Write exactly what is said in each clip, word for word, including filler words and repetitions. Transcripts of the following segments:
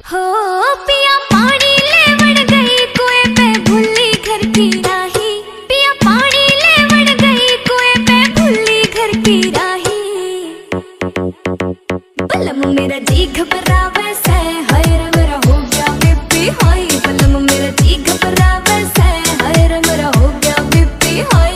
हो पिया पानी लेवण गई कुएं पे भूली घर की राही, पिया पानी लेवण गई कुएं पे भूली घर की राही। बलम मेरा जी घबरावे से हाय रे मेरा हो गया बीपी हाई, बलम मेरा जी घबरावे से हाय रे मेरा हो गया बीपी हाई।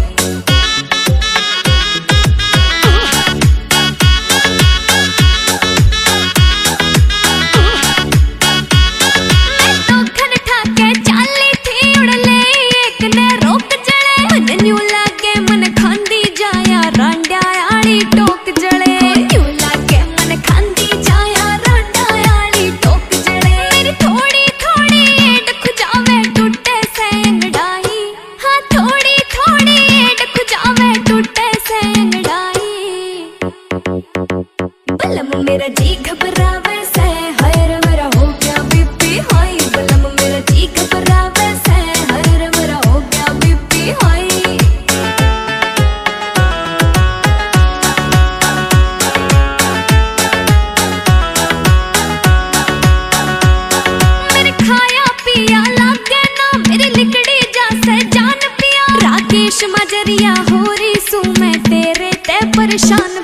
बलम मेरा जी घबरावे से हाय रे मेरा हो गया बीपी हाई, बलम मेरा जी घबरावे से हाय रे मेरा हो गया बीपी हाई। मेरे खाया पिया लागे ना मेरी लिकड़ी जैसे जान पिया, राकेश मजरिया हो रही सू मैं तेरे ते परेशान